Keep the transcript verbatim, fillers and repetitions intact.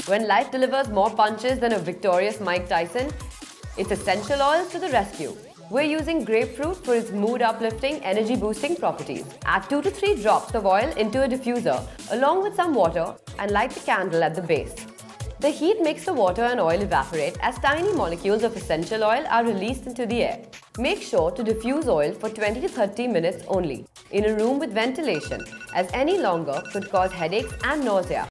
When life delivers more punches than a victorious Mike Tyson, it's essential oils to the rescue. We're using grapefruit for its mood-uplifting, energy-boosting properties. Add two to three drops of oil into a diffuser along with some water and light the candle at the base. The heat makes the water and oil evaporate as tiny molecules of essential oil are released into the air. Make sure to diffuse oil for twenty to thirty minutes only in a room with ventilation, as any longer could cause headaches and nausea.